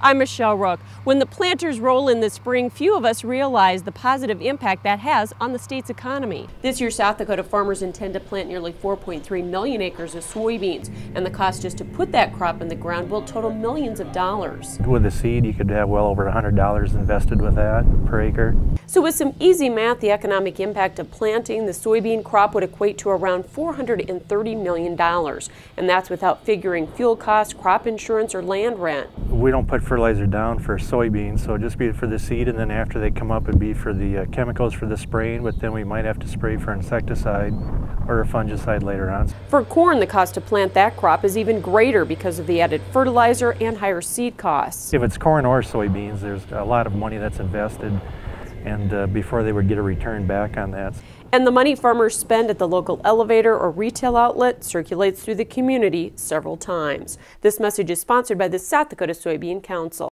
I'm Michelle Rook. When the planters roll in the spring, few of us realize the positive impact that has on the state's economy. This year, South Dakota farmers intend to plant nearly 4.3 million acres of soybeans, and the cost just to put that crop in the ground will total millions of dollars. With the seed, you could have well over $100 invested with that per acre. So with some easy math, the economic impact of planting the soybean crop would equate to around $430 million, and that's without figuring fuel costs, crop insurance, or land rent. We don't put fertilizer down for soybeans, so it'd just be for the seed, and then after they come up it'd be for the chemicals for the spraying, but then we might have to spray for insecticide or a fungicide later on. For corn, the cost to plant that crop is even greater because of the added fertilizer and higher seed costs. If it's corn or soybeans, there's a lot of money that's invested, and before they would get a return back on that. And the money farmers spend at the local elevator or retail outlet circulates through the community several times. This message is sponsored by the South Dakota Soybean Council.